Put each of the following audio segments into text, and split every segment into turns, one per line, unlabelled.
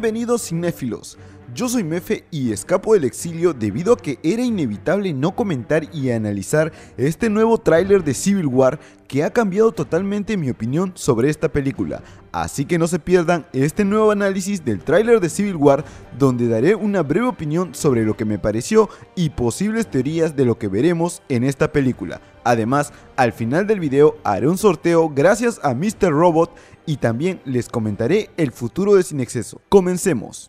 Bienvenidos cinéfilos, yo soy Mefe y escapo del exilio debido a que era inevitable no comentar y analizar este nuevo tráiler de Civil War que ha cambiado totalmente mi opinión sobre esta película. Así que no se pierdan este nuevo análisis del tráiler de Civil War, donde daré una breve opinión sobre lo que me pareció y posibles teorías de lo que veremos en esta película. Además, al final del video haré un sorteo gracias a Mr. Robot y también les comentaré el futuro de Sin Exceso. Comencemos.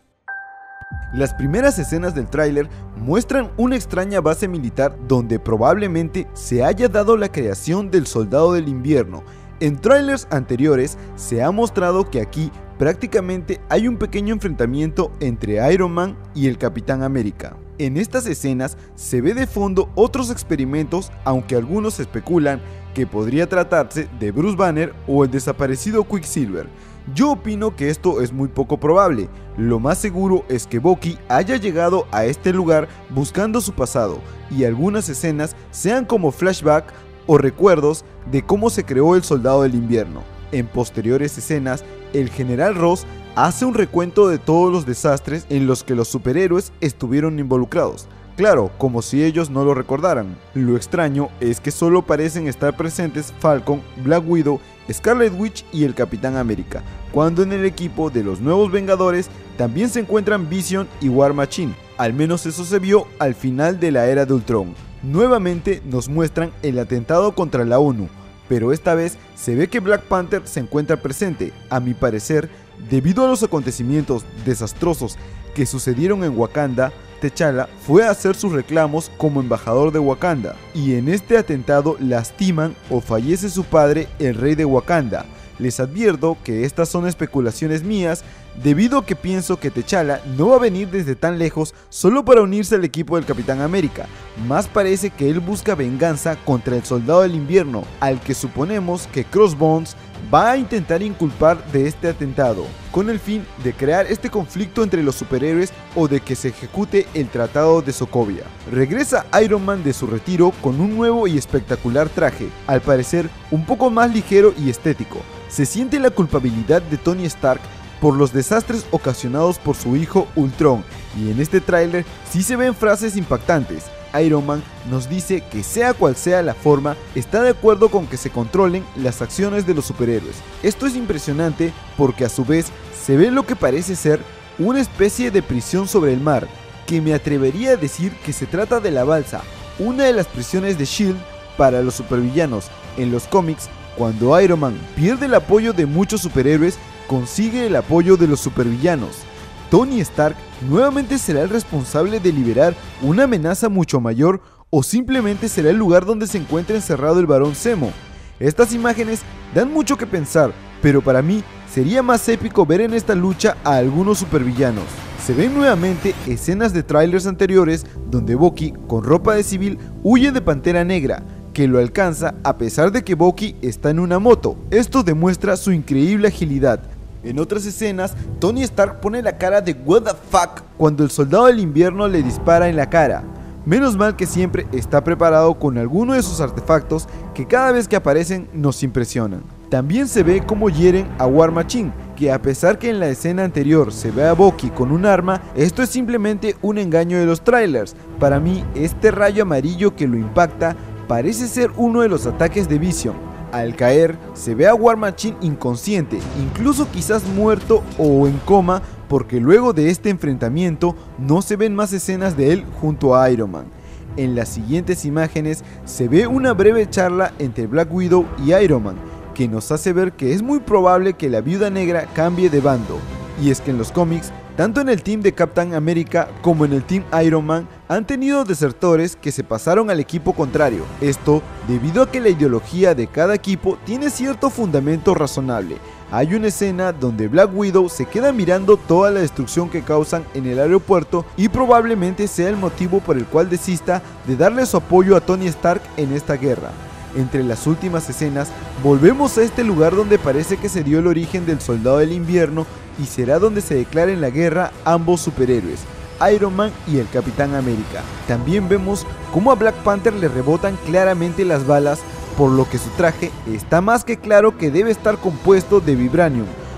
Las primeras escenas del tráiler muestran una extraña base militar donde probablemente se haya dado la creación del Soldado del Invierno. En tráilers anteriores se ha mostrado que aquí prácticamente hay un pequeño enfrentamiento entre Iron Man y el Capitán América. En estas escenas se ve de fondo otros experimentos, aunque algunos especulan que podría tratarse de Bruce Banner o el desaparecido Quicksilver. Yo opino que esto es muy poco probable. Lo más seguro es que Bucky haya llegado a este lugar buscando su pasado y algunas escenas sean como flashback o recuerdos de cómo se creó el Soldado del Invierno. En posteriores escenas, el General Ross hace un recuento de todos los desastres en los que los superhéroes estuvieron involucrados. Claro, como si ellos no lo recordaran. Lo extraño es que solo parecen estar presentes Falcon, Black Widow, Scarlet Witch y el Capitán América, cuando en el equipo de los nuevos Vengadores también se encuentran Vision y War Machine. Al menos eso se vio al final de la era de Ultron. Nuevamente nos muestran el atentado contra la ONU, pero esta vez se ve que Black Panther se encuentra presente. A mi parecer, debido a los acontecimientos desastrosos que sucedieron en Wakanda, T'Challa fue a hacer sus reclamos como embajador de Wakanda, y en este atentado lastiman o fallece su padre, el rey de Wakanda. Les advierto que estas son especulaciones mías, debido a que pienso que T'Challa no va a venir desde tan lejos solo para unirse al equipo del Capitán América. Más parece que él busca venganza contra el Soldado del Invierno, al que suponemos que Crossbones va a intentar inculpar de este atentado, con el fin de crear este conflicto entre los superhéroes o de que se ejecute el Tratado de Sokovia. Regresa Iron Man de su retiro con un nuevo y espectacular traje, al parecer un poco más ligero y estético. Se siente la culpabilidad de Tony Stark por los desastres ocasionados por su hijo Ultron, y en este tráiler sí se ven frases impactantes. Iron Man nos dice que sea cual sea la forma, está de acuerdo con que se controlen las acciones de los superhéroes. Esto es impresionante porque a su vez se ve lo que parece ser una especie de prisión sobre el mar, que me atrevería a decir que se trata de la Balsa, una de las prisiones de S.H.I.E.L.D. para los supervillanos. En los cómics, cuando Iron Man pierde el apoyo de muchos superhéroes, consigue el apoyo de los supervillanos. Tony Stark nuevamente será el responsable de liberar una amenaza mucho mayor, o simplemente será el lugar donde se encuentra encerrado el Barón Zemo. Estas imágenes dan mucho que pensar, pero para mí sería más épico ver en esta lucha a algunos supervillanos. Se ven nuevamente escenas de trailers anteriores donde Bucky, con ropa de civil, huye de Pantera Negra, que lo alcanza a pesar de que Bucky está en una moto. Esto demuestra su increíble agilidad. En otras escenas, Tony Stark pone la cara de what the fuck cuando el Soldado del Invierno le dispara en la cara. Menos mal que siempre está preparado con alguno de sus artefactos que cada vez que aparecen nos impresionan. También se ve cómo hieren a War Machine, que a pesar que en la escena anterior se ve a Bucky con un arma, esto es simplemente un engaño de los trailers. Para mí, este rayo amarillo que lo impacta parece ser uno de los ataques de Vision. Al caer, se ve a War Machine inconsciente, incluso quizás muerto o en coma, porque luego de este enfrentamiento no se ven más escenas de él junto a Iron Man. En las siguientes imágenes se ve una breve charla entre Black Widow y Iron Man, que nos hace ver que es muy probable que la Viuda Negra cambie de bando. Y es que en los cómics, tanto en el team de Captain America como en el team Iron Man, han tenido desertores que se pasaron al equipo contrario. Esto debido a que la ideología de cada equipo tiene cierto fundamento razonable. Hay una escena donde Black Widow se queda mirando toda la destrucción que causan en el aeropuerto y probablemente sea el motivo por el cual desista de darle su apoyo a Tony Stark en esta guerra. Entre las últimas escenas, volvemos a este lugar donde parece que se dio el origen del Soldado del Invierno y será donde se declaren la guerra ambos superhéroes, Iron Man y el Capitán América. También vemos cómo a Black Panther le rebotan claramente las balas, por lo que su traje está más que claro que debe estar compuesto de vibranium,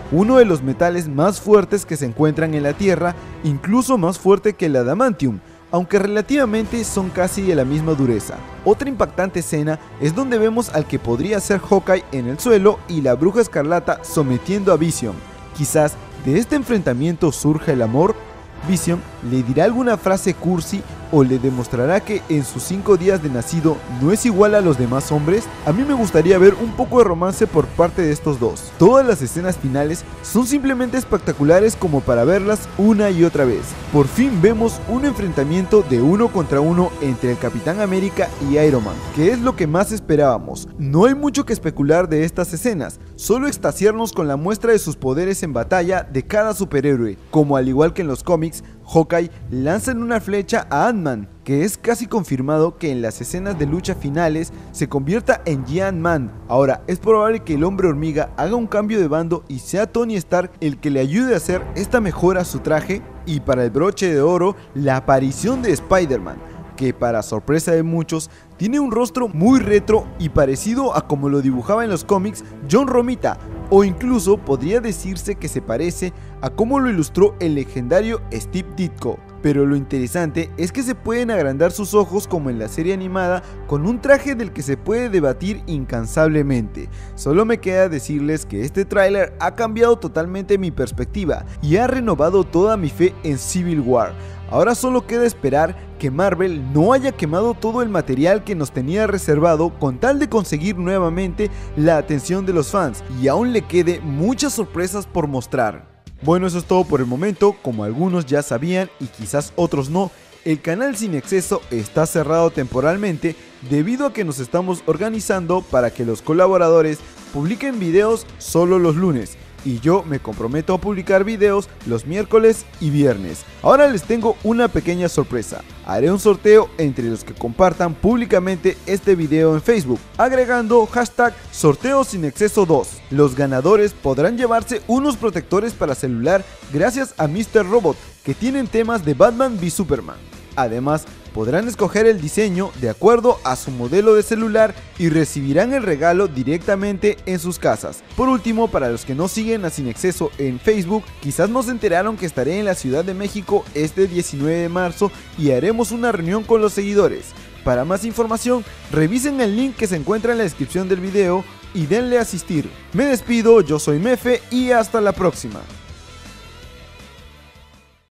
uno de los metales más fuertes que se encuentran en la Tierra, incluso más fuerte que el adamantium, aunque relativamente son casi de la misma dureza. Otra impactante escena es donde vemos al que podría ser Hawkeye en el suelo y la Bruja Escarlata sometiendo a Vision. Quizás de este enfrentamiento surja el amor. Vision le dirá alguna frase cursi o le demostrará que en sus 5 días de nacido no es igual a los demás hombres. A mí me gustaría ver un poco de romance por parte de estos dos. Todas las escenas finales son simplemente espectaculares como para verlas una y otra vez. Por fin vemos un enfrentamiento de 1 contra 1 entre el Capitán América y Iron Man, que es lo que más esperábamos. No hay mucho que especular de estas escenas, solo extasiarnos con la muestra de sus poderes en batalla de cada superhéroe, como al igual que en los cómics, Hawkeye lanza en una flecha a Ant-Man, que es casi confirmado que en las escenas de lucha finales se convierta en Ant-Man. Ahora, es probable que el Hombre Hormiga haga un cambio de bando y sea Tony Stark el que le ayude a hacer esta mejora a su traje. Y para el broche de oro, la aparición de Spider-Man, que para sorpresa de muchos, tiene un rostro muy retro y parecido a como lo dibujaba en los cómics John Romita, o incluso podría decirse que se parece a como lo ilustró el legendario Steve Ditko. Pero lo interesante es que se pueden agrandar sus ojos como en la serie animada con un traje del que se puede debatir incansablemente. Solo me queda decirles que este tráiler ha cambiado totalmente mi perspectiva y ha renovado toda mi fe en Civil War. Ahora solo queda esperar que Marvel no haya quemado todo el material que nos tenía reservado con tal de conseguir nuevamente la atención de los fans y aún le quede muchas sorpresas por mostrar. Bueno, eso es todo por el momento. Como algunos ya sabían y quizás otros no, el canal Sin Exceso está cerrado temporalmente debido a que nos estamos organizando para que los colaboradores publiquen videos solo los lunes. Y yo me comprometo a publicar videos los miércoles y viernes. Ahora les tengo una pequeña sorpresa. Haré un sorteo entre los que compartan públicamente este video en Facebook, agregando hashtag sorteosinexceso2. Los ganadores podrán llevarse unos protectores para celular gracias a Mr. Robot, que tienen temas de Batman v Superman. Además, podrán escoger el diseño de acuerdo a su modelo de celular y recibirán el regalo directamente en sus casas. Por último, para los que no siguen a Sin Exceso en Facebook, quizás no se enteraron que estaré en la Ciudad de México este 19 de marzo y haremos una reunión con los seguidores. Para más información, revisen el link que se encuentra en la descripción del video y denle a asistir. Me despido, yo soy Mefe y hasta la próxima.